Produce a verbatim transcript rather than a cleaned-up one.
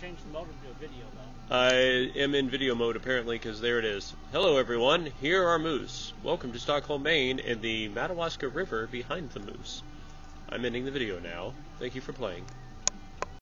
change the mode to a video, though. I am in video mode apparently, because there it is. Hello everyone, here are moose. Welcome to Stockholm, Maine, and the Madawaska River behind the moose. I'm ending the video now. Thank you for playing.